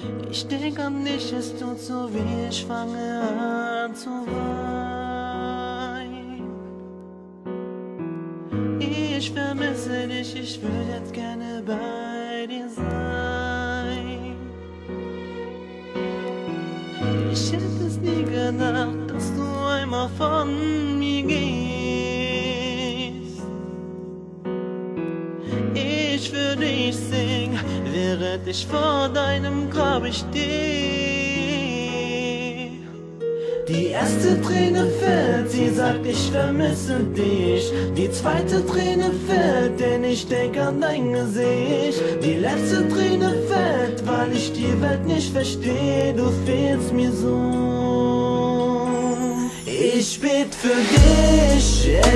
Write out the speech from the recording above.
Ich denk an dich, es tut so weh, ich fange an zu weinen. Ich vermisse dich, ich will jetzt gerne bei dir sein. Ich hätte es nie gedacht, dass du einmal von mir gehst. Ich für dich sing, während ich vor deinem Grab stehe. Die erste Träne fällt, sie sagt, ich vermisse dich. Die zweite Träne fällt, denn ich denk an dein Gesicht. Die letzte Träne fällt, weil ich die Welt nicht verstehe. Du fehlst mir so. Ich bet für dich,